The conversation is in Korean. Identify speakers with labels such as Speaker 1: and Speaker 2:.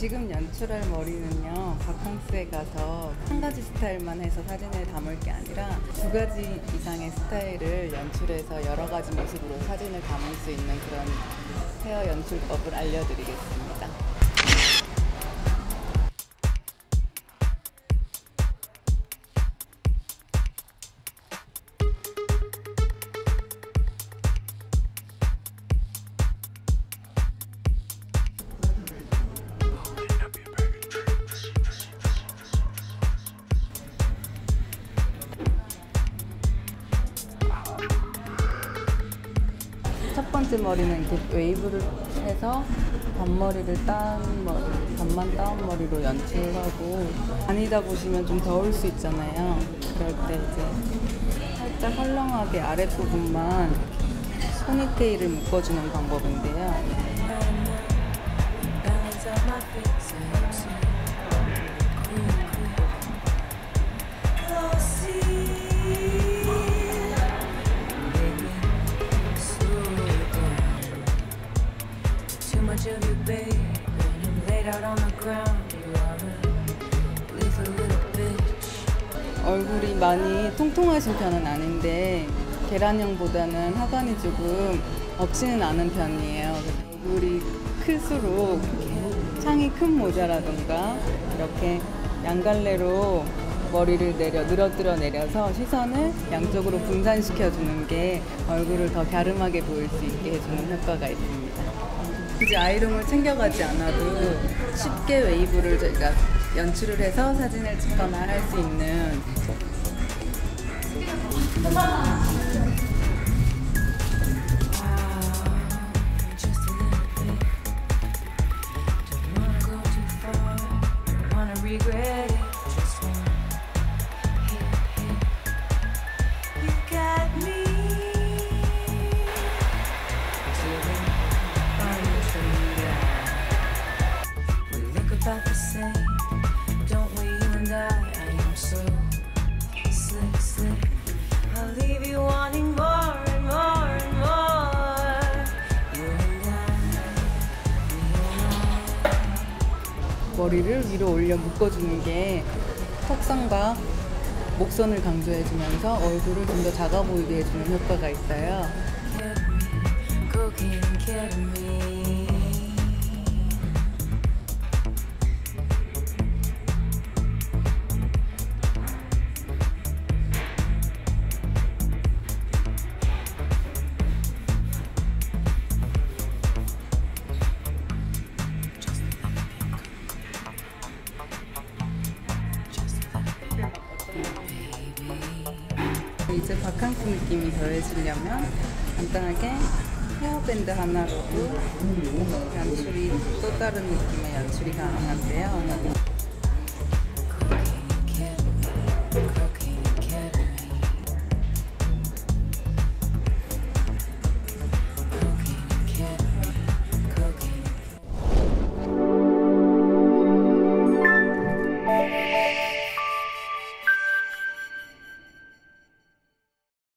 Speaker 1: 지금 연출할 머리는요, 바캉스에 가서 한 가지 스타일만 해서 사진을 담을 게 아니라 두 가지 이상의 스타일을 연출해서 여러 가지 모습으로 사진을 담을 수 있는 그런 헤어 연출법을 알려드리겠습니다. 첫 번째 머리는 이렇게 웨이브를 해서 반머리를 반만 따은 머리로 연출하고, 다니다 보시면 좀 더울 수 있잖아요. 그럴 때 이제 살짝 헐렁하게 아랫부분만 포니테일을 묶어주는 방법인데요. 얼굴이 많이 통통하신 편은 아닌데 계란형보다는 하관이 조금 없지는 않은 편이에요. 얼굴이 클수록 창이 큰 모자라던가 이렇게 양갈래로 머리를 늘어뜨려 내려서 시선을 양쪽으로 분산시켜 주는 게 얼굴을 더 갸름하게 보일 수 있게 해주는 효과가 있습니다. 굳이 아이롱을 챙겨가지 않아도 쉽게 웨이브를 저희가 연출을 해서 사진을 찍거나 할 수 있는 머리를 위로 올려 묶어주는 게 턱선과 목선을 강조해주면서 얼굴을 좀 더 작아 보이게 해주는 효과가 있어요. 이제 바캉스 느낌이 더해지려면 간단하게 헤어밴드 하나로도 연출이 또 다른 느낌의 연출이 가능한데요.